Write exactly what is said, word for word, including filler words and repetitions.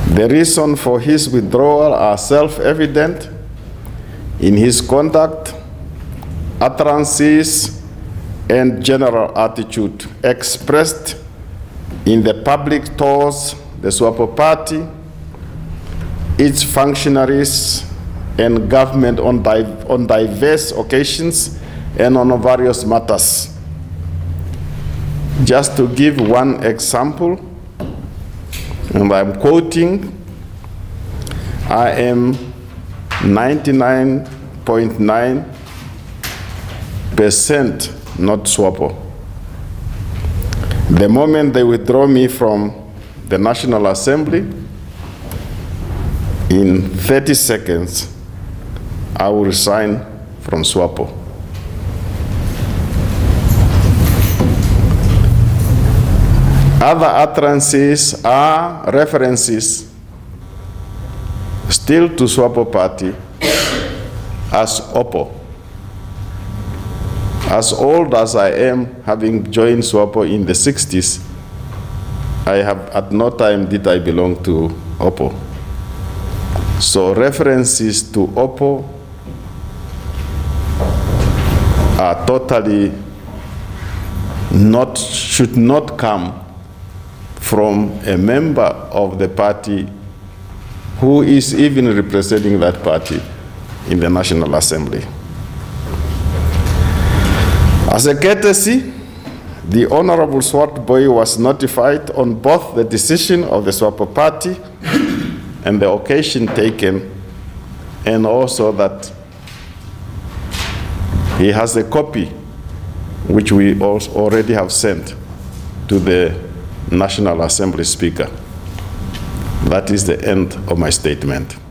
The reason for his withdrawal are self-evident in his conduct, utterances, and general attitude expressed in the public tours, the SWAPO Party, its functionaries, and government on, di on diverse occasions and on various matters. Just to give one example, and I'm quoting, I am ninety-nine point nine percent not SWAPO. The moment they withdraw me from the National Assembly, in thirty seconds, I will resign from SWAPO. Other utterances are references still to SWAPO Party as OPPO. As old as I am, having joined SWAPO in the sixties, I have at no time did I belong to OPPO. So references to OPPO are totally not, should not come from a member of the party who is even representing that party in the National Assembly. As a courtesy, the Honorable Swartboy was notified on both the decision of the SWAPO Party and the occasion taken, and also that he has a copy which we also already have sent to the National Assembly Speaker. That is the end of my statement.